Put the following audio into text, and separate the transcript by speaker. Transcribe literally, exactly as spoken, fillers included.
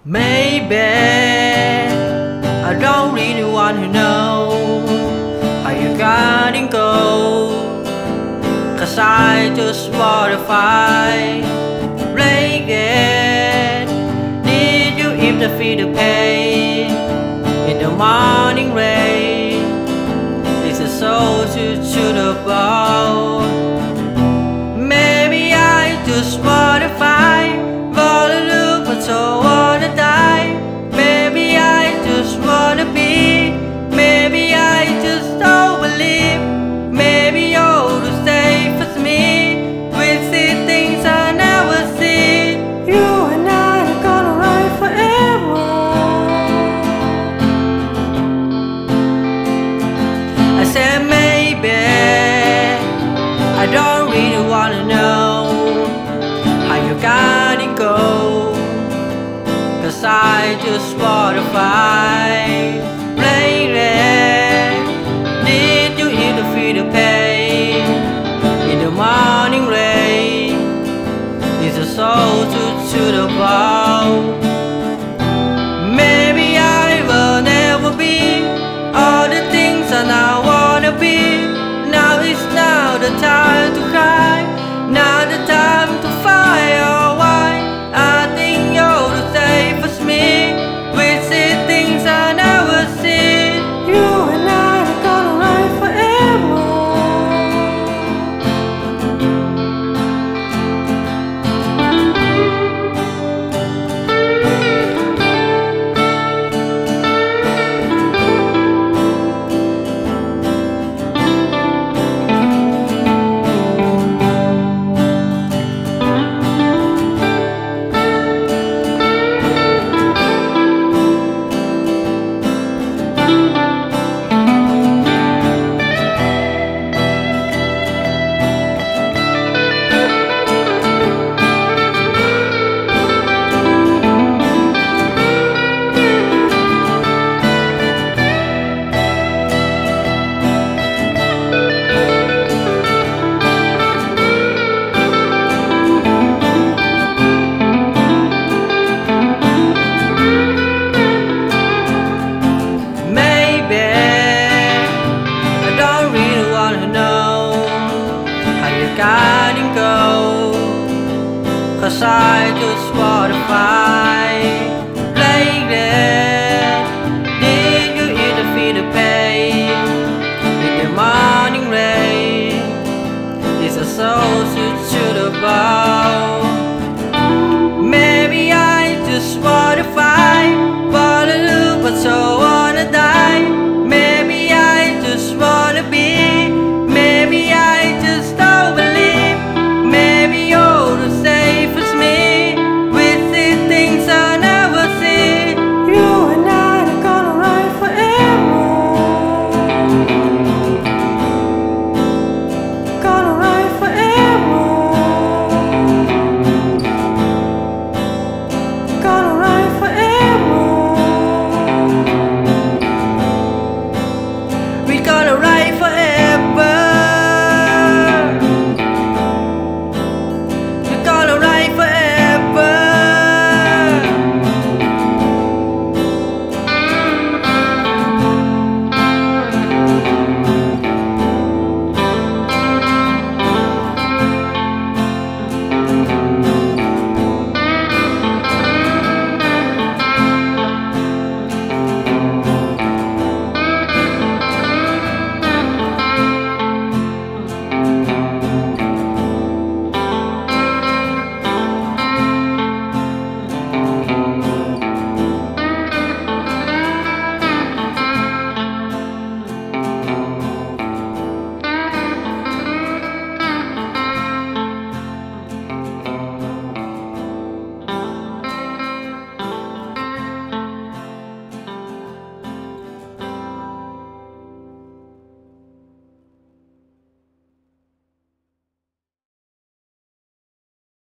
Speaker 1: Maybe I don't really want to know how you got and go, 'cause I just wanna fight. Blanket, need you if to feel the pain in the morning rain. It's a soul to to the bone. Maybe I just wanna fight, wanna look but so wanna die. Maybe I just wanna be, maybe I just don't believe. Maybe you're the safest me, we see things I never see. You and I are gonna ride forever. I said maybe I don't really wanna know how you got it go, 'cause I just wanna fight. Lately, did you hear the feel the pain in the morning rain? It's a soul to to the bone. Maybe I will never be all the things I now wanna be. Now is now the time to cry, now the time to fight. Oh, why? I think you're the safest me, we see things I never see. You and I are gonna ride forever. Got and go, 'cause I just wanna fight. Lately,